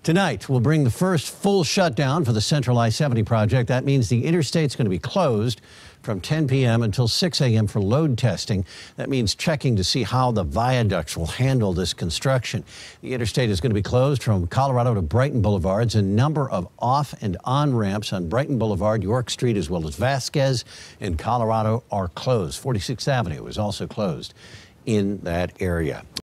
Tonight, we'll bring the first full shutdown for the Central I-70 project. That means the interstate's going to be closed from 10 p.m. until 6 a.m. for load testing. That means checking to see how the viaducts will handle this construction. The interstate is going to be closed from Colorado to Brighton Boulevards. A number of off and on ramps on Brighton Boulevard, York Street, as well as Vasquez and Colorado are closed. 46th Avenue is also closed in that area.